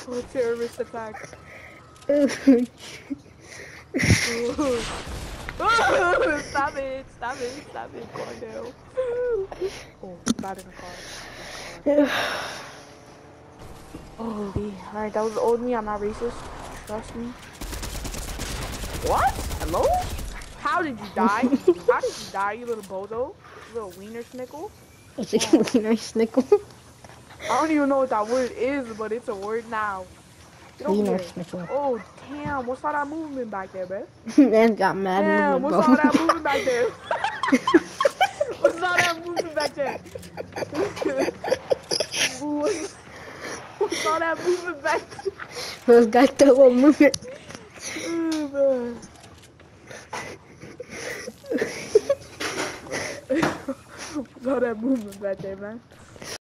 Oh, terrorist attack. Stop it, stop it, stop it, Cordell. Oh, got in the car. Holy, alright, that was the old me, I'm not racist. Trust me. What? Hello? How did you die? How did you die, you little bozo? Little wiener snickle? It's a wiener snickle. I don't even know what that word is, but it's a word now. Get over Wiener here. snickle. Oh, damn, what's all that movement back there, bro? Man got mad Damn, movement, what's bro. all that movement back there? What's all that movement back there? What's all that movement back there? Those guys double movement. What's all that movement back there, man?